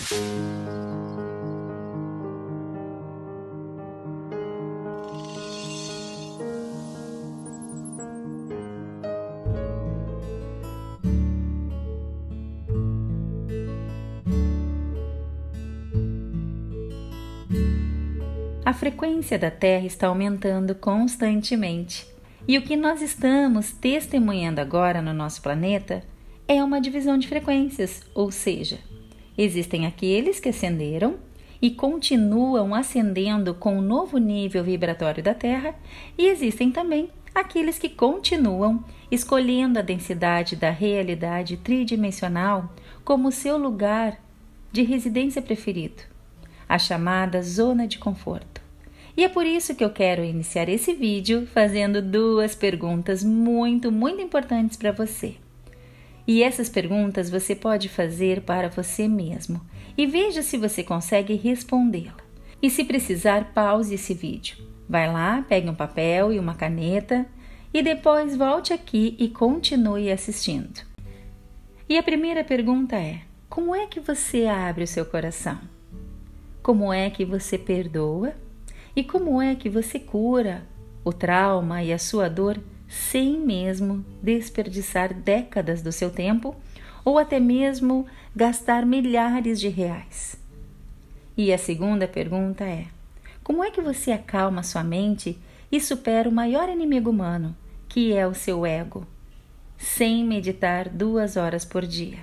A frequência da Terra está aumentando constantemente, e o que nós estamos testemunhando agora no nosso planeta é uma divisão de frequências, ou seja, existem aqueles que ascenderam e continuam ascendendo com o novo nível vibratório da Terra, e existem também aqueles que continuam escolhendo a densidade da realidade tridimensional como seu lugar de residência preferido, a chamada zona de conforto. E é por isso que eu quero iniciar esse vídeo fazendo duas perguntas muito importantes para você. E essas perguntas você pode fazer para você mesmo e veja se você consegue respondê-la. E se precisar, pause esse vídeo. Vai lá, pegue um papel e uma caneta e depois volte aqui e continue assistindo. E a primeira pergunta é: como é que você abre o seu coração? Como é que você perdoa? E como é que você cura o trauma e a sua dor sem mesmo desperdiçar décadas do seu tempo ou até mesmo gastar milhares de reais? E a segunda pergunta é: como é que você acalma sua mente e supera o maior inimigo humano, que é o seu ego, sem meditar 2 horas por dia?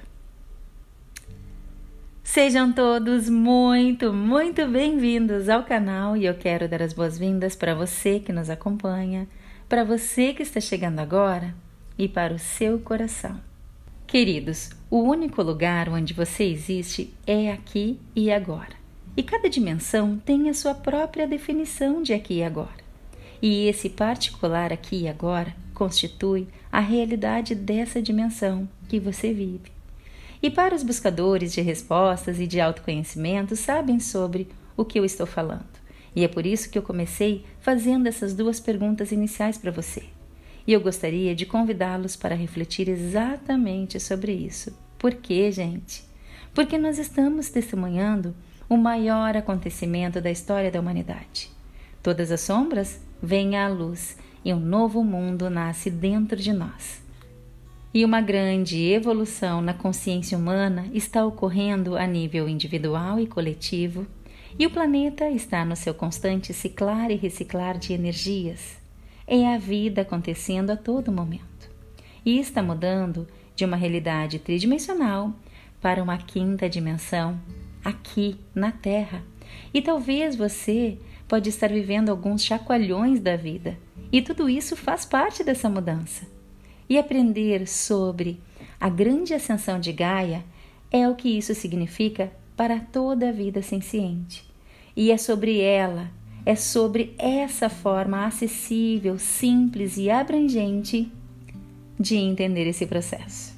Sejam todos muito bem-vindos ao canal e eu quero dar as boas-vindas para você que nos acompanha, para você que está chegando agora e para o seu coração. Queridos, o único lugar onde você existe é aqui e agora. E cada dimensão tem a sua própria definição de aqui e agora. E esse particular aqui e agora constitui a realidade dessa dimensão que você vive. E para os buscadores de respostas e de autoconhecimento sabem sobre o que eu estou falando. E é por isso que eu comecei fazendo essas duas perguntas iniciais para você. E eu gostaria de convidá-los para refletir exatamente sobre isso. Por quê, gente? Porque nós estamos testemunhando o maior acontecimento da história da humanidade. Todas as sombras vêm à luz e um novo mundo nasce dentro de nós. E uma grande evolução na consciência humana está ocorrendo a nível individual e coletivo, e o planeta está no seu constante ciclar e reciclar de energias. É a vida acontecendo a todo momento. E está mudando de uma realidade tridimensional para uma 5ª dimensão, aqui na Terra. E talvez você pode estar vivendo alguns chacoalhões da vida, e tudo isso faz parte dessa mudança. E aprender sobre a grande ascensão de Gaia é o que isso significa para toda a vida senciente. E é sobre ela, é sobre essa forma acessível, simples e abrangente de entender esse processo.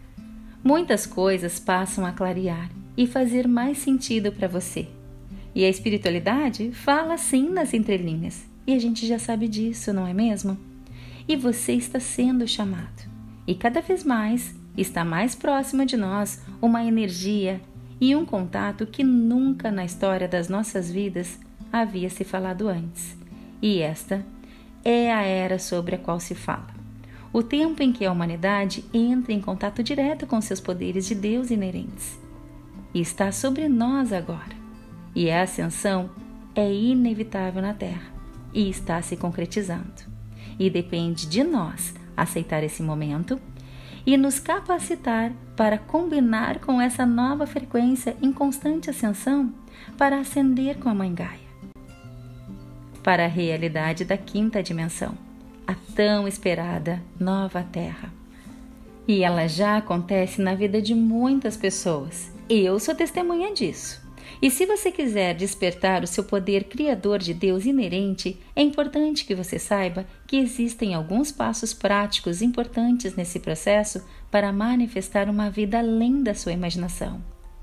Muitas coisas passam a clarear e fazer mais sentido para você. E a espiritualidade fala sim nas entrelinhas. E a gente já sabe disso, não é mesmo? E você está sendo chamado. E cada vez mais está mais próxima de nós uma energia e um contato que nunca na história das nossas vidas havia se falado antes. E esta é a era sobre a qual se fala. O tempo em que a humanidade entra em contato direto com seus poderes de Deus inerentes. E está sobre nós agora. E a ascensão é inevitável na Terra e está se concretizando. E depende de nós aceitar esse momento e nos capacitar para combinar com essa nova frequência em constante ascensão para ascender com a Mãe Gaia para a realidade da 5ª dimensão, a tão esperada nova Terra. E ela já acontece na vida de muitas pessoas. Eu sou testemunha disso. E se você quiser despertar o seu poder criador de Deus inerente, é importante que você saiba que existem alguns passos práticos importantes nesse processo para manifestar uma vida além da sua imaginação.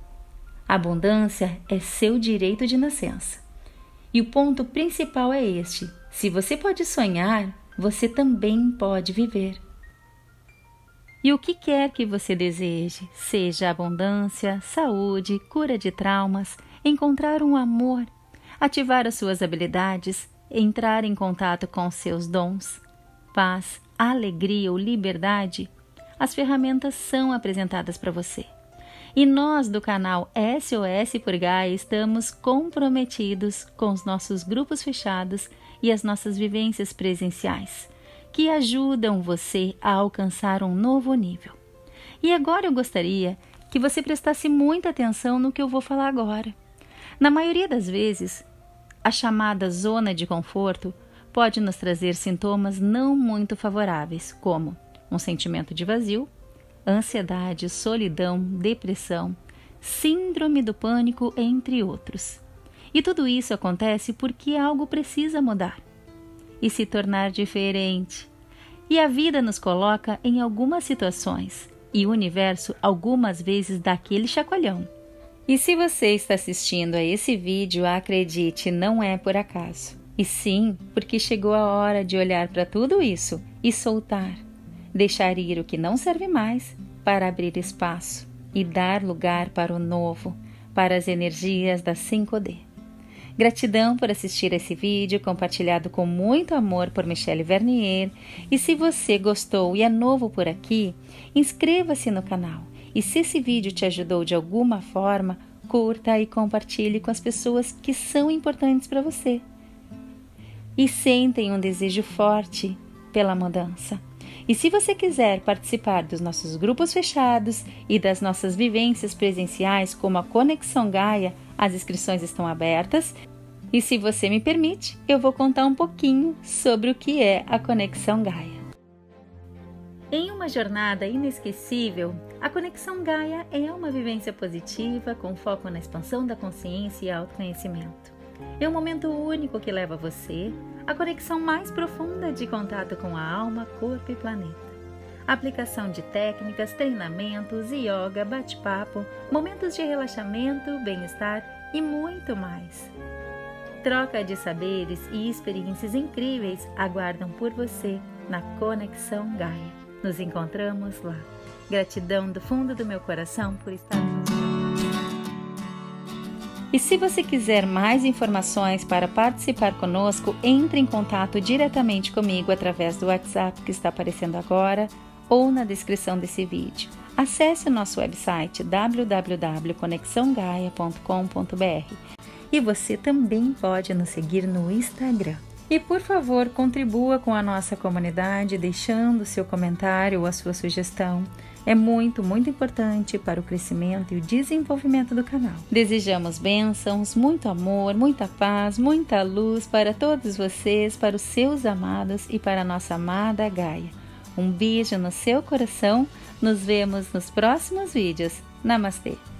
A abundância é seu direito de nascença. E o ponto principal é este: se você pode sonhar, você também pode viver. E o que quer que você deseje, seja abundância, saúde, cura de traumas, encontrar um amor, ativar as suas habilidades, entrar em contato com seus dons, paz, alegria ou liberdade, as ferramentas são apresentadas para você. E nós do canal SOS por Gaia estamos comprometidos com os nossos grupos fechados e as nossas vivências presenciais, que ajudam você a alcançar um novo nível. E agora eu gostaria que você prestasse muita atenção no que eu vou falar agora. Na maioria das vezes, a chamada zona de conforto pode nos trazer sintomas não muito favoráveis, como um sentimento de vazio, ansiedade, solidão, depressão, síndrome do pânico, entre outros. E tudo isso acontece porque algo precisa mudar e se tornar diferente. E a vida nos coloca em algumas situações e o universo algumas vezes dá aquele chacoalhão. E se você está assistindo a esse vídeo, acredite, não é por acaso. E sim, porque chegou a hora de olhar para tudo isso e soltar, deixar ir o que não serve mais para abrir espaço e dar lugar para o novo, para as energias da 5D. Gratidão por assistir esse vídeo compartilhado com muito amor por Michele Vernier. E se você gostou e é novo por aqui, inscreva-se no canal. E se esse vídeo te ajudou de alguma forma, curta e compartilhe com as pessoas que são importantes para você. E sentem um desejo forte pela mudança. E se você quiser participar dos nossos grupos fechados e das nossas vivências presenciais, como a Conexão Gaia, as inscrições estão abertas. E se você me permite, eu vou contar um pouquinho sobre o que é a Conexão Gaia. Em uma jornada inesquecível, a Conexão Gaia é uma vivência positiva com foco na expansão da consciência e autoconhecimento. É um momento único que leva você à conexão mais profunda de contato com a alma, corpo e planeta. Aplicação de técnicas, treinamentos, yoga, bate-papo, momentos de relaxamento, bem-estar e muito mais. Troca de saberes e experiências incríveis aguardam por você na Conexão Gaia. Nos encontramos lá. Gratidão do fundo do meu coração por estar aqui. E se você quiser mais informações para participar conosco, entre em contato diretamente comigo através do WhatsApp que está aparecendo agora ou na descrição desse vídeo. Acesse o nosso website www.conexãogaia.com.br e você também pode nos seguir no Instagram. E por favor, contribua com a nossa comunidade deixando seu comentário ou a sua sugestão. É muito importante para o crescimento e o desenvolvimento do canal. Desejamos bênçãos, muito amor, muita paz, muita luz para todos vocês, para os seus amados e para a nossa amada Gaia. Um beijo no seu coração. Nos vemos nos próximos vídeos. Namastê!